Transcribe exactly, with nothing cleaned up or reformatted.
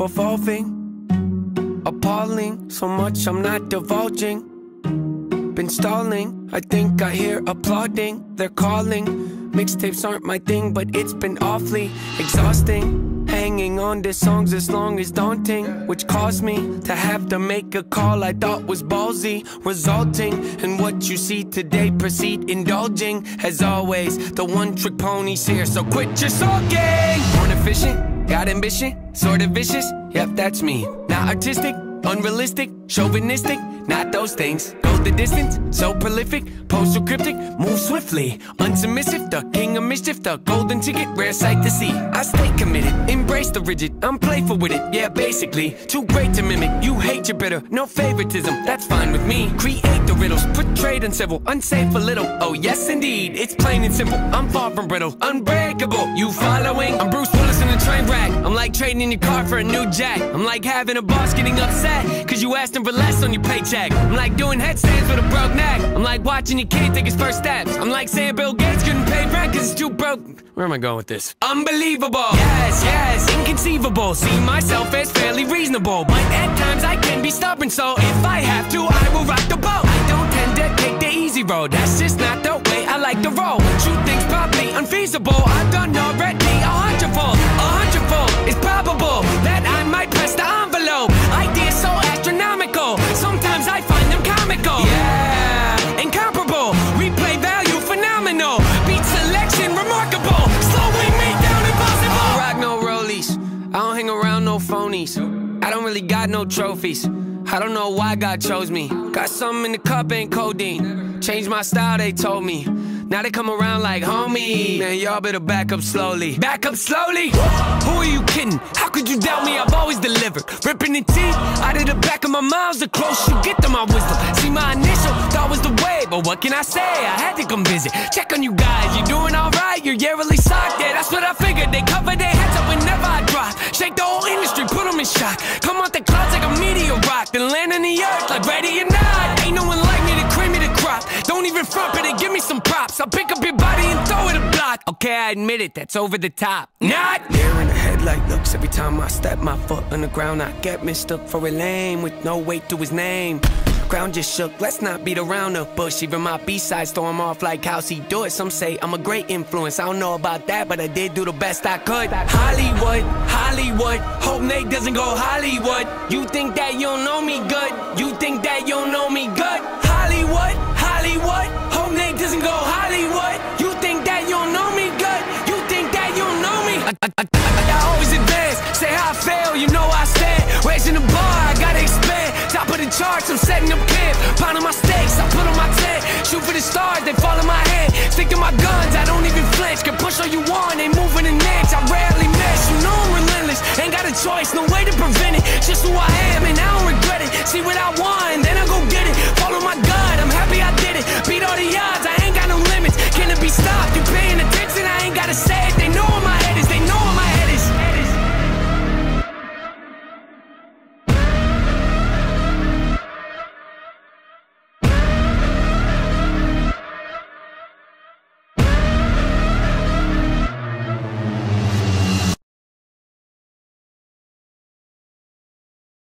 evolving, appalling, so much I'm not divulging. Been stalling, I think I hear applauding. They're calling, mixtapes aren't my thing, but it's been awfully exhausting. Hanging on to songs as long as daunting, which caused me to have to make a call I thought was ballsy, resulting in what you see today. Proceed indulging, as always, the one-trick pony's here, so quit your sulking. Born efficient, got ambition, sort of vicious, yep, that's me. Not artistic, unrealistic, chauvinistic, not those things. Go the distance, so prolific, pose so cryptic, move swiftly, unsubmissive, the king of mischief, the golden ticket, rare sight to see. I stay committed, embrace the rigid, I'm playful with it, yeah, basically. Too great to mimic, you hate your bitter, no favoritism, that's fine with me. Create the riddles, portrayed uncivil, unsafe a little, oh yes indeed, it's plain and simple. I'm far from brittle, unbreakable, you following? I'm Bruce Willis in a train wreck, I'm like trading in your car for a new jack. I'm like having a boss getting upset, cause you asked him for less on your paycheck. I'm like doing headstands with a broke neck. I'm like watching your kid take his first steps. I'm like saying Bill Gates couldn't pay rent cause it's too broke. Where am I going with this? Unbelievable, yes, yes, inconceivable. See myself as fairly reasonable, but at times I can be stubborn, so if I have to, I will rock the boat. I don't tend to take the easy road, that's just not the way I like to roll. Shoot things probably unfeasible, I've done already a hundredfold. A hundredfold, it's probable that I might press the envelope. Ideas so astronomical, sometimes I find them comical. Yeah, incomparable, replay value phenomenal. Beat selection remarkable, slowing me down impossible. I don't rock no rollies, I don't hang around no phonies. I don't really got no trophies, I don't know why God chose me. Got something in the cup, ain't codeine. Changed my style, they told me. Now they come around like, homie, man, y'all better back up slowly. Back up slowly? Who are you kidding? How could you doubt me? I've always delivered. Ripping the teeth out of the back of my mouth, the close you get to my wisdom. See, my initial thought was the way, but what can I say? I had to come visit. Check on you guys, you doing alright? You're yearly socked, yeah, that's what I figured. They cover their heads up whenever I drop. Shake the whole industry, put them in shock. Come out the clouds like a meteor rock, then land on the earth like ready or not. Ain't no one like me to cream me the crop. Don't even front, but they give me some props. I'll pick up your body and throw it a block. Okay, I admit it, that's over the top. Not there in the headlight looks. Every time I step my foot on the ground, I get mistook for a lame with no weight to his name. Ground just shook, let's not beat around the bush. Even my B-sides throw him off like how's he do it. Some say I'm a great influence, I don't know about that, but I did do the best I could. Hollywood, Hollywood, hope Nate doesn't go Hollywood. You think that you don't know me good, you think that you don't know me good. Hollywood, Hollywood, hope Nate doesn't go Hollywood. You think that you don't know me good, you think that you don't know me. I, I, I, I always advance, say how I fail, you know I stand. Raising the bar, I gotta expand. Top of the charts, I'm setting up camp. Pounding my stakes, I put on my tent. Shoot for the stars, they fall in my hand. Stick to my guns, I don't even flinch. Can push all you want, ain't moving an inch. I rarely miss, you know I'm relentless. Ain't got a choice, no way to